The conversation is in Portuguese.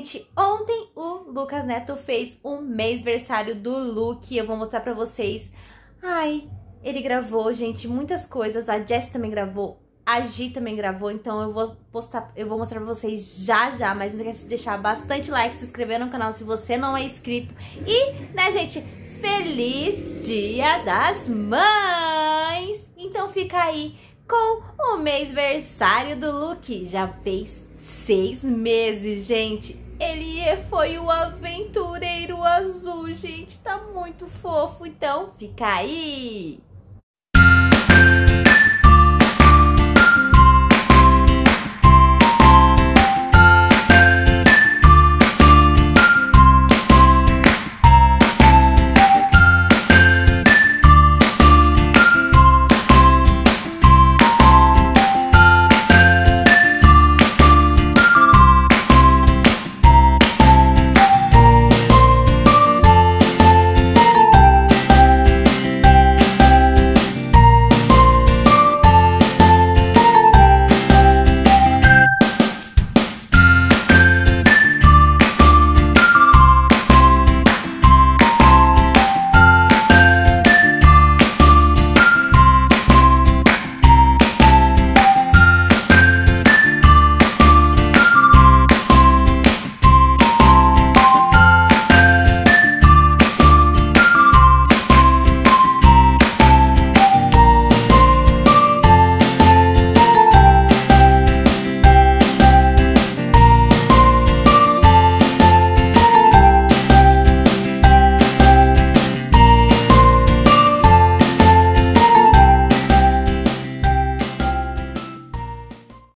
gente, ontem o Lucas Neto fez um mêsversário do look. Eu vou mostrar pra vocês. Ai, ele gravou, gente, muitas coisas. A Jess também gravou, a Gi também gravou. Então eu vou mostrar pra vocês já. Mas não esquece de deixar bastante like, se inscrever no canal se você não é inscrito. E, né, gente, feliz Dia das Mães! Então fica aí com o mêsversário do look. Já fez 6 meses, gente. Ele foi o aventureiro azul, gente. Tá muito fofo. Então, fica aí.